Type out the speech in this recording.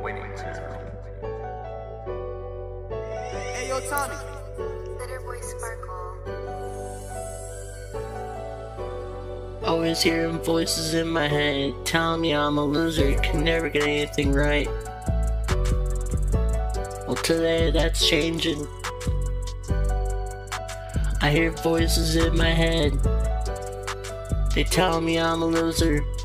waiting to. Hey, yo, Tommy. Glitter Boy Sparkle. Always hearing voices in my head telling me I'm a loser, can never get anything right. Well, today that's changing. I hear voices in my head. They tell me I'm a loser,